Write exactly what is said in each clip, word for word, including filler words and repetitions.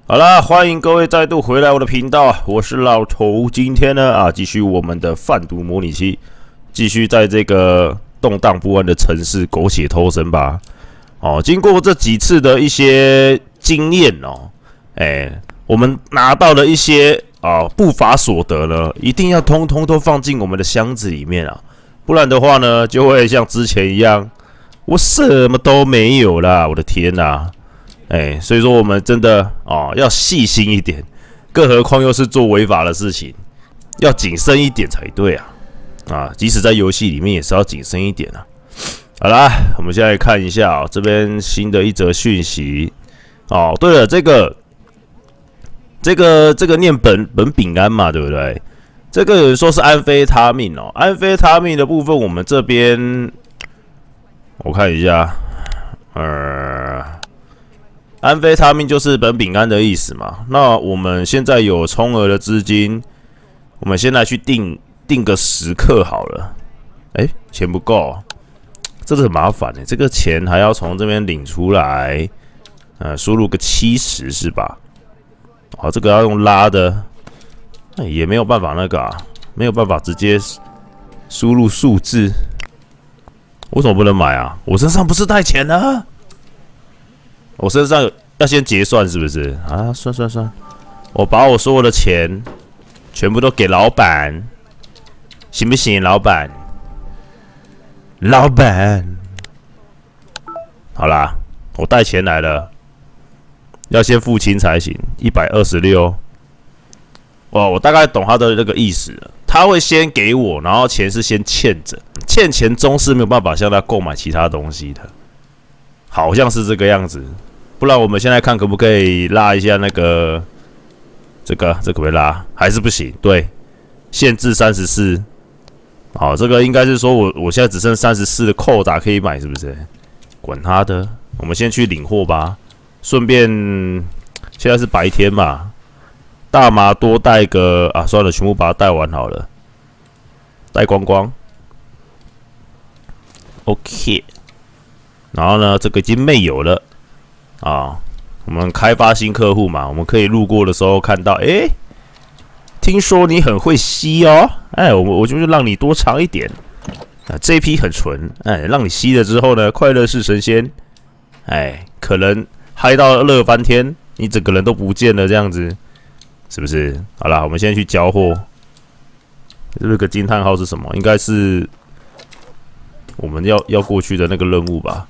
好啦，欢迎各位再度回来我的频道啊，我是老头。今天呢啊，继续我们的贩毒模拟器，继续在这个动荡不安的城市苟且偷生吧。哦，经过这几次的一些经验哦，哎、欸，我们拿到了一些啊不法所得呢，一定要通通都放进我们的箱子里面啊，不然的话呢，就会像之前一样，我什么都没有啦，我的天哪、啊！哎、欸，所以说我们真的哦要细心一点，更何况又是做违法的事情，要谨慎一点才对啊！啊，即使在游戏里面也是要谨慎一点啊。好啦，我们现在看一下、哦、这边新的一则讯息。哦，对了，这个这个这个念苯苯丙胺嘛，对不对？这个有人说是安非他命哦，安非他命的部分我们这边我看一下，呃。安非他命就是苯丙胺的意思嘛？那我们现在有充额的资金，我们先来去订订个十克好了。哎、欸，钱不够，这个很麻烦哎、欸，这个钱还要从这边领出来，呃，输入个七十是吧？好，这个要用拉的，欸、也没有办法那个啊，没有办法直接输入数字。为什么不能买啊？我身上不是带钱呢？我身上要先结算是不是啊？算算算，我把我所有的钱全部都给老板，行不行？老板，老板，好啦，我带钱来了，要先付清才行。一百二十六，哇，我大概懂他的那个意思了。他会先给我，然后钱是先欠着，欠钱终是没有办法向他购买其他东西的，好像是这个样子。不然我们现在看可不可以拉一下那个这个这可不可以拉？还是不行？对，限制三十四。好，这个应该是说我我现在只剩三十四的扣打可以买，是不是？管他的，我们先去领货吧。顺便现在是白天嘛，大麻多带个啊，算了，全部把它带完好了，带光光。OK， 然后呢，这个已经没有了。啊，我们开发新客户嘛，我们可以路过的时候看到，哎、欸，听说你很会吸哦，哎，我我就是让你多尝一点，啊，这一批很纯，哎，让你吸了之后呢，快乐是神仙，哎，可能嗨到乐翻天，你整个人都不见了，这样子，是不是？好啦，我们现在去交货，这个惊叹号是什么？应该是我们要要过去的那个任务吧。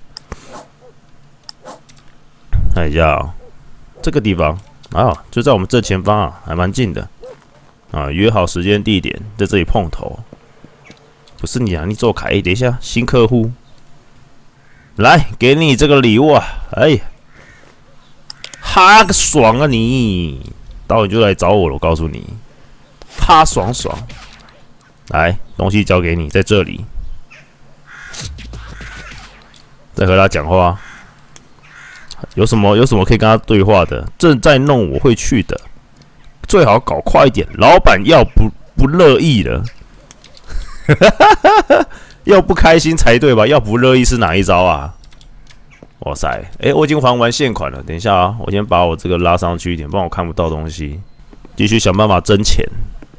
看一下、哦、这个地方啊，就在我们正前方啊，还蛮近的啊。约好时间地点，在这里碰头。不是你啊，你走开！等一下，新客户来给你这个礼物啊！哎，哈个爽啊你！待会就来找我了，我告诉你，哈爽爽！来，东西交给你，在这里。再和他讲话。有什么有什么可以跟他对话的？正在弄，我会去的。最好搞快一点，老板要不不乐意了，要不开心才对吧？要不乐意是哪一招啊？哇塞，哎、欸，我已经还完现款了。等一下啊，我先把我这个拉上去一点，不然我看不到东西。继续想办法挣钱。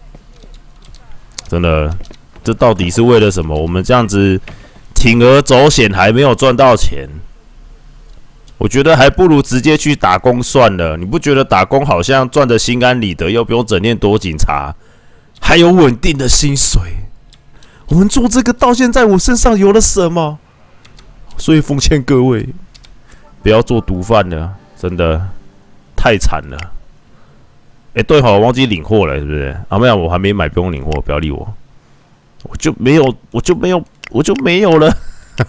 真的，这到底是为了什么？我们这样子铤而走险，还没有赚到钱。我觉得还不如直接去打工算了。你不觉得打工好像赚得心安理得，又不用整天躲警察，还有稳定的薪水？我们做这个到现在，我身上有了什么？所以奉劝各位，不要做毒贩了，真的太惨了。哎、欸，对好，我忘记领货了，是不是？啊，没有，我还没买，不用领货，不要理我。我就没有，我就没有，我就没有了。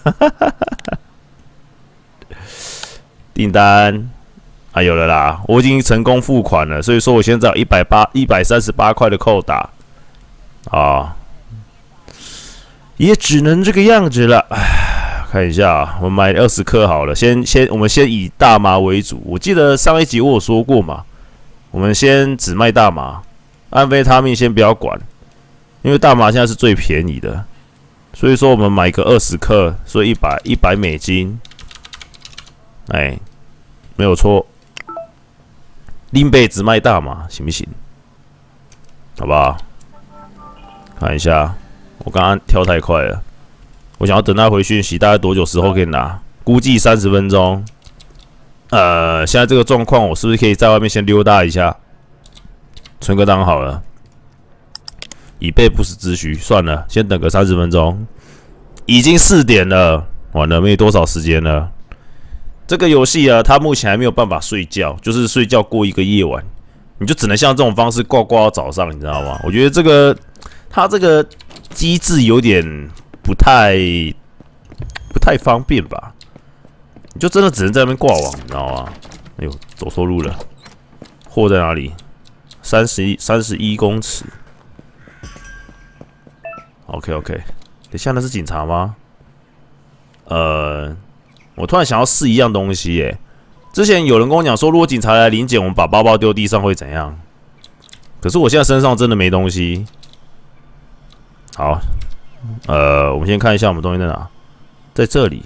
订单啊，有了啦！我已经成功付款了，所以说我现在有一百八、一百三十八块的扣打啊，也只能这个样子了。唉，看一下啊，我买二十克好了，先先我们先以大麻为主。我记得上一集我有说过嘛，我们先只卖大麻，安非他命先不要管，因为大麻现在是最便宜的，所以说我们买个二十克，所以一百一百美金，哎。没有错， 林北只卖大麻，行不行？好不好？看一下，我刚刚跳太快了，我想要等他回讯息，大概多久时候可以拿？估计三十分钟。呃，现在这个状况，我是不是可以在外面先溜达一下，存个档好了，以备不时之需。算了，先等个三十分钟。已经四点了，完了，没多少时间了。这个游戏啊，它目前还没有办法睡觉，就是睡觉过一个夜晚，你就只能像这种方式挂挂到早上，你知道吗？我觉得这个它这个机制有点不太不太方便吧。你就真的只能在那边挂网，你知道吗？哎呦，走错路了。货在哪里？三十一三十一公尺。OK OK， 等一下那是警察吗？呃，我突然想要试一样东西耶。之前有人跟我讲说，如果警察来临检，我们把包包丢地上会怎样？可是我现在身上真的没东西。好，呃，我们先看一下我们东西在哪，在这里。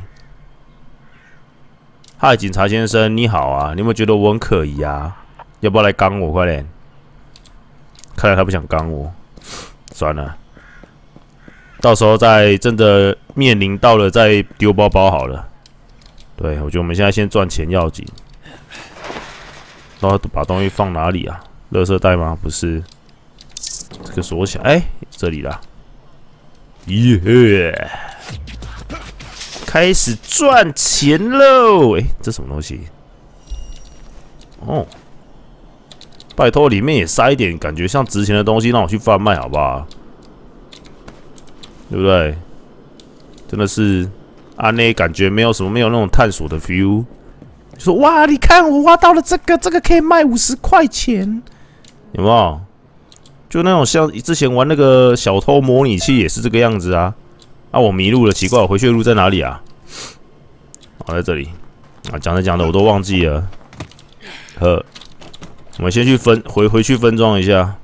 嗨，警察先生，你好啊！你有没有觉得我很可疑啊？要不要来刚我？快点！看来他不想刚我，算了，到时候再真的面临到了再丢包包好了。对，我觉得我们现在先赚钱要紧。然后把东西放哪里啊？垃圾袋吗？不是，这个锁起来。哎、欸，这里啦！耶、yeah 开始赚钱喽！哎、欸，这什么东西？哦，拜托，里面也塞一点感觉像值钱的东西，让我去贩卖好不好？对不对？真的是啊，那感觉没有什么，没有那种探索的 feel。就说哇，你看我挖到了这个，这个可以卖五十块钱，有没有？就那种像之前玩那个小偷模拟器也是这个样子啊。啊，我迷路了，奇怪，我回去的路在哪里啊？好，在这里。啊，讲着讲着我都忘记了。呵，我们先去分回回去分装一下。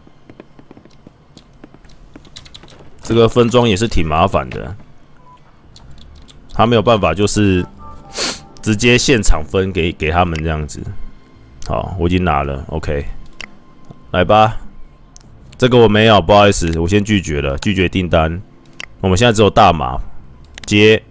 这个分装也是挺麻烦的，他没有办法，就是直接现场分给给他们这样子。好，我已经拿了 ，OK， 来吧。这个我没有，不好意思，我先拒绝了，拒绝订单。我们现在只有大麻，接。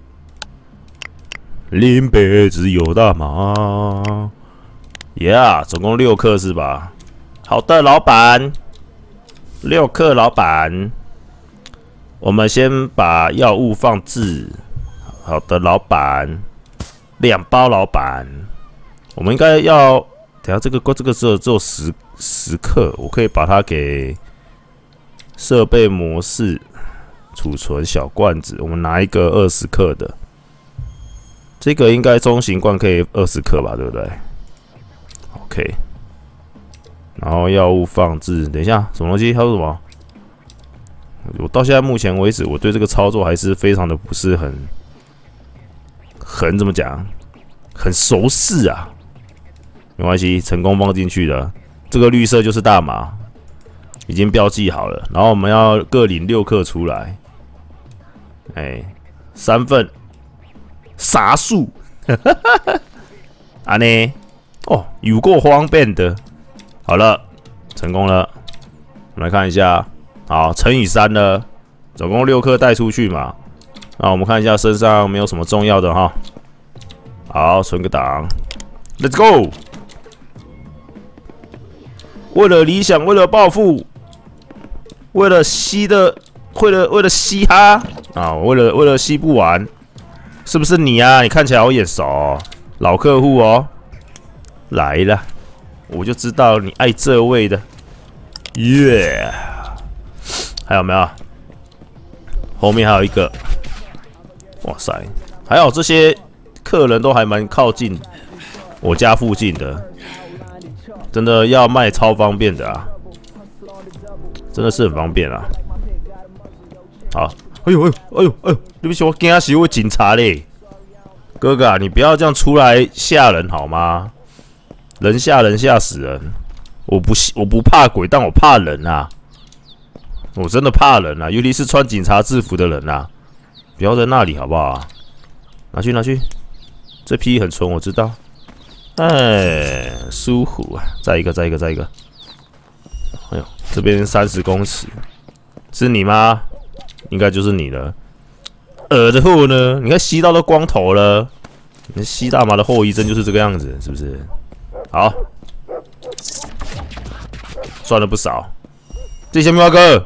林北只有大麻 ，Yeah， 总共六克是吧？好的，老板，六克，老板。我们先把药物放置。好的，老板，两包，老板。我们应该要，等下这个这个只有只有十十克，我可以把它给设备模式。储存小罐子，我们拿一个二十克的，这个应该中型罐可以二十克吧，对不对 ？OK， 然后药物放置，等一下，什么东西？他说什么？我到现在目前为止，我对这个操作还是非常的不是很很怎么讲，很熟悉啊。没关系，成功放进去了。这个绿色就是大麻，已经标记好了。然后我们要各领六克出来。哎、欸，三份，啥数？安呢？哦，有够方便的。好了，成功了。我们来看一下，好，乘以三呢，总共六克带出去嘛。那我们看一下身上没有什么重要的哈。好，存个档 ，Let's go。为了理想，为了抱负，为了吸的。为了为了嘻哈啊，为了为了吸不完，是不是你啊？你看起来好眼熟、哦，老客户哦，来了，我就知道你爱这味的，耶、yeah ！还有没有？后面还有一个，哇塞，还好这些客人都还蛮靠近我家附近的，真的要卖超方便的啊，真的是很方便啊。好，哎呦哎呦哎呦哎呦！对不起，我惊死我警察嘞！哥哥啊，你不要这样出来吓人好吗？人吓人吓死人！我不我不怕鬼，但我怕人啊！我真的怕人啊，尤其是穿警察制服的人啊！不要在那里好不好？拿去拿去，这批很纯我知道。 哎，舒服啊！再一个，再一个，再一个。哎呦，这边三十公尺，是你吗？应该就是你了。耳的后呢？你看吸到都光头了，你吸大麻的后遗症就是这个样子，是不是？好，赚了不少。这些喵哥，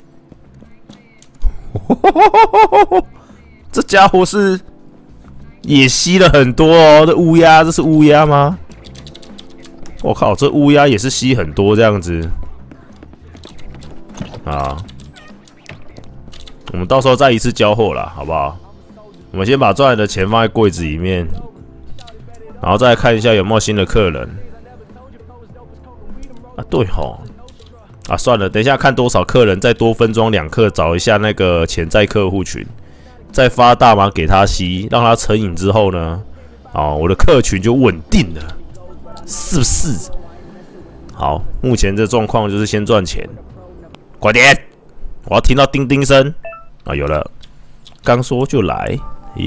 这家伙是也吸了很多哦。这乌鸦，这是乌鸦吗？我靠，这乌鸦也是吸很多这样子啊。我们到时候再一次交货啦，好不好？我们先把赚来的钱放在柜子里面，然后再来看一下有没有新的客人。啊，对吼，啊，算了，等一下看多少客人，再多分装两克，找一下那个潜在客户群，再发大麻给他吸，让他成瘾之后呢，哦，我的客群就稳定了，是不是？好，目前这状况就是先赚钱，快点，我要听到叮叮声。啊，有了，刚说就来，耶、yeah ！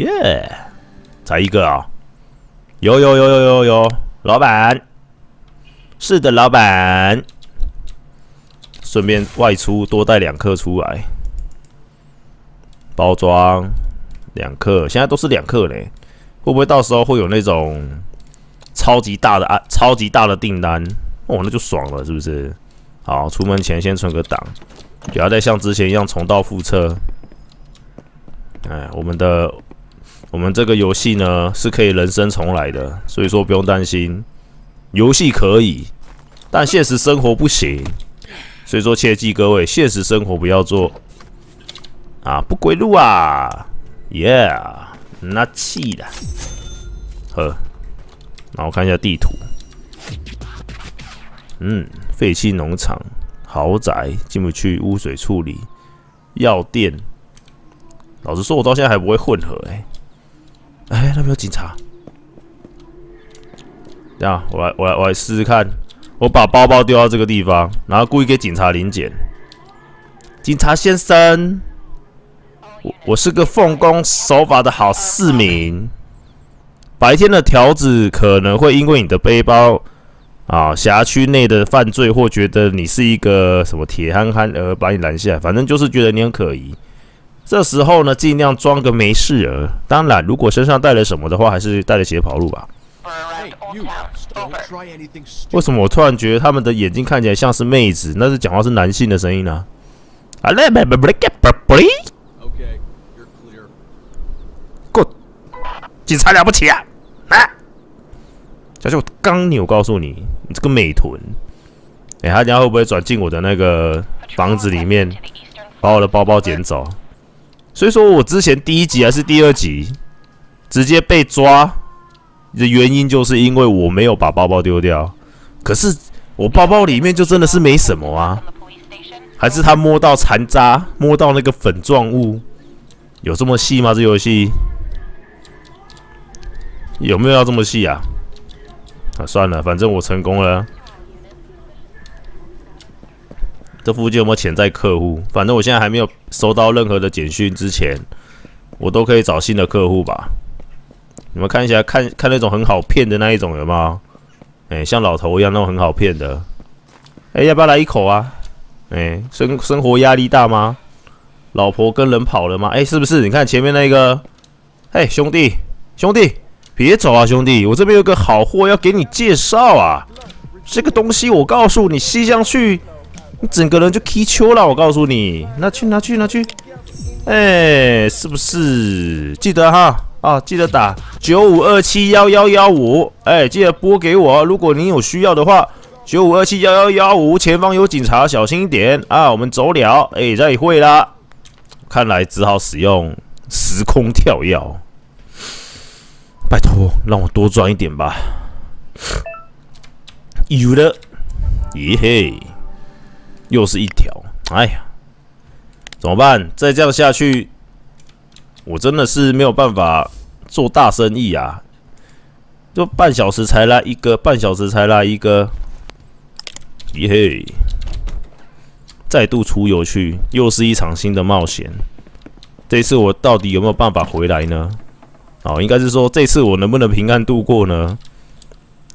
才一个啊，有有有有有有，老板，是的，老板，顺便外出多带两克出来，包装两克，现在都是两克嘞，会不会到时候会有那种超级大的啊，超级大的订单？哦，那就爽了，是不是？好，出门前先存个档，不要再像之前一样重蹈覆辙。哎，我们的我们这个游戏呢是可以人生重来的，所以说不用担心。游戏可以，但现实生活不行，所以说切记各位，现实生活不要做啊，不归路啊 ，Yeah， 那气的，呵，那我看一下地图，嗯，废弃农场、豪宅进不去，污水处理、药店。老实说，我到现在还不会混合哎、欸，哎，那边有警察。这样，我来，我来，我来试试看。我把包包丢到这个地方，然后故意给警察临检。警察先生，我我是个奉公守法的好市民。白天的条子可能会因为你的背包啊，辖区内的犯罪，或觉得你是一个什么铁憨憨而把你拦下来，反正就是觉得你很可疑。这时候呢，尽量装个没事儿。当然，如果身上带了什么的话，还是带着鞋跑路吧。为什么我突然觉得他们的眼睛看起来像是妹子？那是讲话是男性的声音呢、啊？啊，Good， 警察了不起啊！啊！小姐，我刚扭告诉你，你这个美臀，哎、欸，他等下会不会转进我的那个房子里面，把我的包包捡走？所以说我之前第一集还是第二集直接被抓的原因，就是因为我没有把包包丢掉。可是我包包里面就真的是没什么啊，还是他摸到残渣，摸到那个粉状物，有这么细吗？这游戏有没有要这么细啊？啊，算了，反正我成功了。这附近有没有潜在客户？反正我现在还没有收到任何的简讯之前，我都可以找新的客户吧。你们看一下，看看那种很好骗的那一种有没有？哎、欸，像老头一样那种很好骗的。哎、欸，要不要来一口啊？哎、欸，生生活压力大吗？老婆跟人跑了吗？哎、欸，是不是？你看前面那个，哎，兄弟，兄弟，别走啊，兄弟，我这边有个好货要给你介绍啊。这个东西我告诉你，吸上去。你整个人就 K 秋了，我告诉你，拿去拿去拿去，哎、欸，是不是？记得哈啊，记得打九五二七幺幺幺五，哎，记得拨给我，如果你有需要的话，九五二七幺幺幺五，前方有警察，小心一点啊！我们走了，哎、欸，再会啦。看来只好使用时空跳跃，拜托让我多赚一点吧。有了，耶嘿。又是一条，哎呀，怎么办？再这样下去，我真的是没有办法做大生意啊！就半小时才来一个，半小时才来一个，耶嘿！再度出游去，又是一场新的冒险。这次我到底有没有办法回来呢？哦，应该是说这次我能不能平安度过呢？